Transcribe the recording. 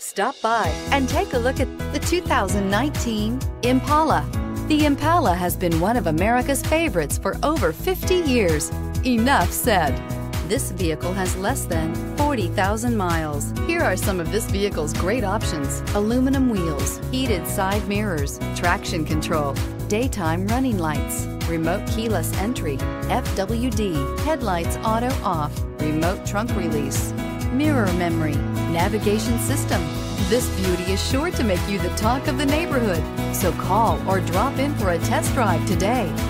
Stop by and take a look at the 2019 Impala. The Impala has been one of America's favorites for over 50 years. Enough said. This vehicle has less than 40,000 miles. Here are some of this vehicle's great options: aluminum wheels, heated side mirrors, traction control, daytime running lights, remote keyless entry, FWD, headlights auto off, remote trunk release, mirror memory, navigation system. This beauty is sure to make you the talk of the neighborhood. So call or drop in for a test drive today.